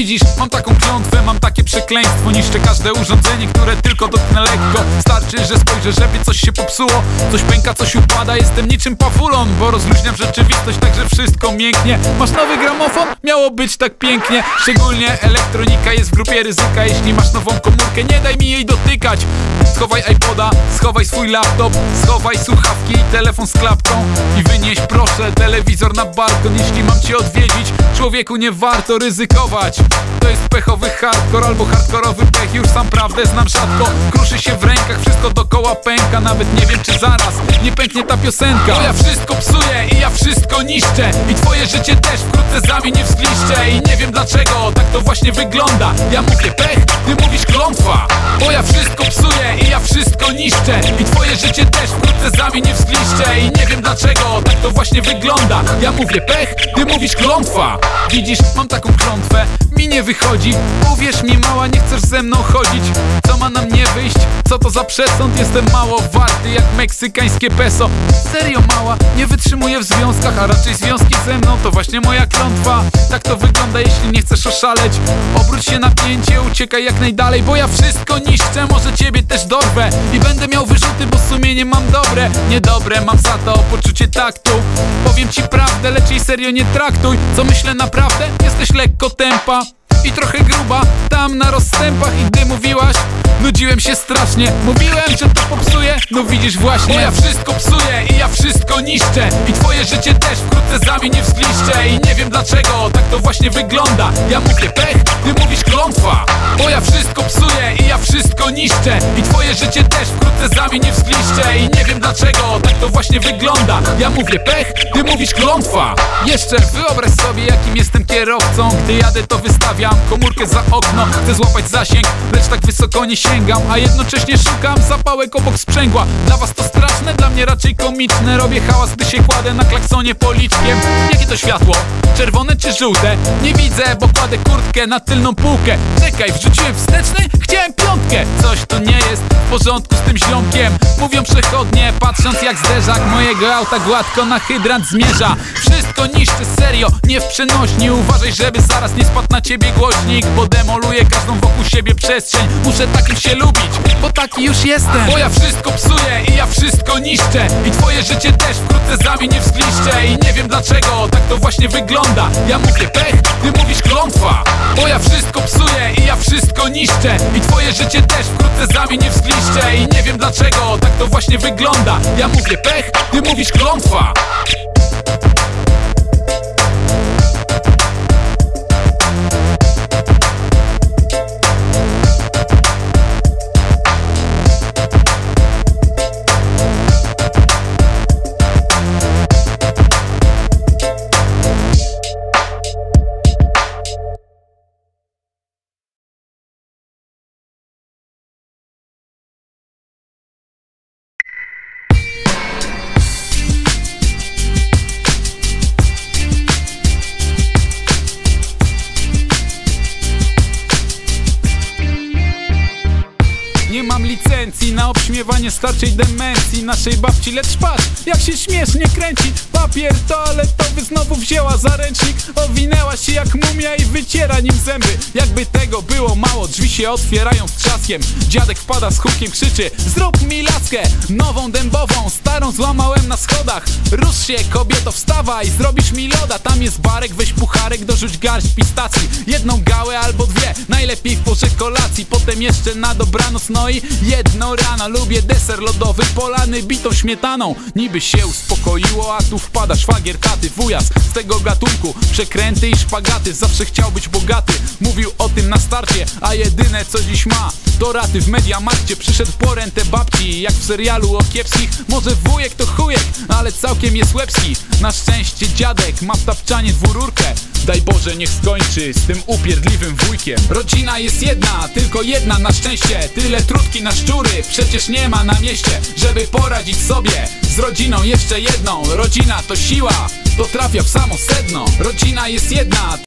Widzisz, mam taką klątwę, mam takie przekleństwo. Niszczę każde urządzenie, które tylko dotknę lekko. Starczy, że spojrzę, żeby coś się popsuło. Coś pęka, coś upada, jestem niczym pawulon, bo rozluźniam rzeczywistość, tak że wszystko mięknie. Masz nowy gramofon? Miało być tak pięknie. Szczególnie elektronika jest w grupie ryzyka. Jeśli masz nową komórkę, nie daj mi jej dotykać. Schowaj iPoda, schowaj swój laptop, schowaj słuchawki i telefon z klapką. I wynieś proszę telewizor na balkon. Jeśli mam cię odwiedzić, człowieku, nie warto ryzykować. To jest pechowy hardcore albo hardkorowy pech. Już sam prawdę znam rzadko. Kruszy się w rękach, wszystko dokoła pęka. Nawet nie wiem, czy zaraz nie pęknie ta piosenka. Bo ja wszystko psuję i ja wszystko niszczę. I twoje życie też wkrótce zamienię w zgliszcze. I nie wiem dlaczego tak to właśnie wygląda. Ja mówię pech, ty mówisz klątwa. Bo ja wszystko psuję i ja wszystko niszczę. I twoje życie też wkrótce zamienię w zgliszcze. I nie wiem dlaczego tak to właśnie wygląda. Ja mówię pech, ty mówisz klątwa. Widzisz, mam taką klątwę, mi nie wychodzi. Uwierz mi, mała, nie chcesz ze mną chodzić. Co ma na mnie wyjść? Co to za przesąd? Jestem mało warty jak meksykańskie peso. Serio, mała, nie wytrzymuję w związkach, a raczej związki ze mną to właśnie moja klątwa. Tak to wygląda, jeśli nie chcesz oszaleć. Obróć się na pięcie, uciekaj jak najdalej. Bo ja wszystko niszczę, może ciebie też dorwę. I będę miał wyrzuty, bo sumienie mam dobre. Niedobre mam za to poczucie taktu. Powiem ci prawdę, lecz jej serio nie traktuj. Co myślę naprawdę? Jesteś lekko tempa i trochę gruba tam na rozstępach. I gdy mówiłaś, nudziłem się strasznie. Mówiłem, że to popsuje, no widzisz właśnie. Bo ja wszystko psuję i ja wszystko niszczę. I twoje życie też wkrótce zamienię w zgliszcze. I nie wiem dlaczego tak to właśnie wygląda. Ja mówię pech, ty mówisz klątwa. Bo ja wszystko psuję i ja wszystko niszczę. I twoje życie też wkrótce zamienię w zgliszcze. I nie wiem dlaczego tak to właśnie wygląda. Ja mówię pech, ty mówisz klątwa. Jeszcze wyobraź sobie, jakim jestem kierowcą. Gdy jadę, to wystawiam komórkę za okno. Chcę złapać zasięg, lecz tak wysoko nie sięgam. A jednocześnie szukam zapałek obok sprzęgła. Dla was to straszne, dla mnie raczej komiczne. Robię hałas, gdy się kładę na klaksonie policzkiem. Jakie to światło? Czerwone czy żółte? Nie widzę, bo kładę kurtkę na tylną półkę. Czekaj, wrzuciłem wsteczny? Chciałem piątkę. Coś tu nie jest w porządku z tym ziomkiem. Mówią przechodnie, patrząc jak zderzak mojego auta gładko na hydrant zmierza. Wszystko niszczy, serio, nie w przenośni. Uważaj, żeby zaraz nie spadł na ciebie głośnik, bo demoluję każdą wokół siebie przestrzeń. Muszę takim się lubić, bo taki już jestem. Bo ja wszystko psuję i ja wszystko niszczę. I twoje życie też wkrótce zamienię w zgliszcze. I nie wiem dlaczego tak to właśnie wygląda. Ja mówię pech, ty mówisz klątwa. Bo ja wszystko psuję i ja wszystko niszczę. I twoje życie też wkrótce zamienię w zgliszcze. I nie wiem dlaczego tak to właśnie wygląda. Ja mówię pech, ty mówisz klątwa. Nie mam licencji na obśmiewanie starczej demencji naszej babci, lecz patrz, jak się śmiesznie kręci. Papier toaletowy znowu wzięła za ręcznik. Owinęła się jak mumia i wyciera nim zęby. Jakby tego było mało, drzwi się otwierają z trzaskiem. Dziadek wpada z hukiem, krzyczy: zrób mi laskę nową dębową, starą złamałem na schodach. Rusz się, kobieto, wstawaj, zrobisz mi loda. Tam jest barek, weź pucharek, dorzuć garść pistacji. Jedną gałę albo dwie, najlepiej w porze kolacji. Potem jeszcze na dobranoc, no i jedno rano. Lubię deser lodowy, polany bitą śmietaną. Niby się uspokoiło, a tu wpada szwagier taty. Wujas z tego gatunku, przekręty i szpagaty. Zawsze chciał być bogaty, mówił o tym na starcie. A jedyne co dziś ma to raty w Mediamarkcie. Przyszedł po rentę babci, jak w serialu o kiepskich. Może wujek to chujek, ale całkiem jest łebski. Na szczęście dziadek ma w tapczanie dwururkę. Daj Boże, niech skończy z tym upierdliwym wujkiem. Rodzina jest jedna, tylko jedna na szczęście. Tyle trutki na szczury przecież nie ma na mieście. Żeby poradzić sobie z rodziną jeszcze jedną. Rodzina to siła, to trafia w samo sedno. Rodzina jest jedna.